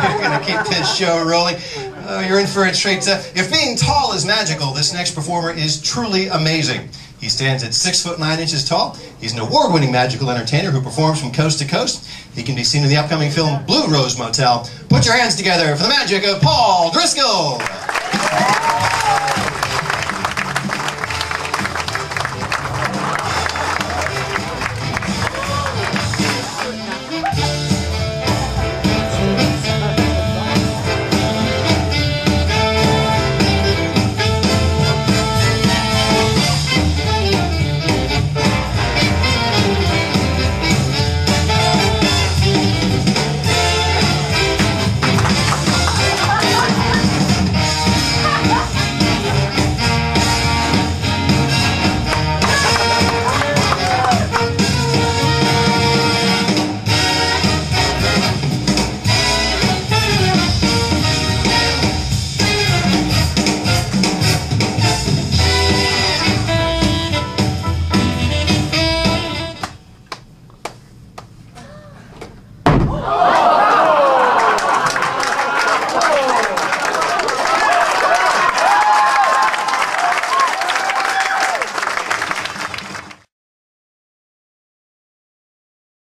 We're going to keep this show rolling. You're in for a treat. If being tall is magical, this next performer is truly amazing. He stands at 6'9" tall. He's an award-winning magical entertainer who performs from coast to coast. He can be seen in the upcoming film Blue Rose Motel. Put your hands together for the magic of Paul Driscoll!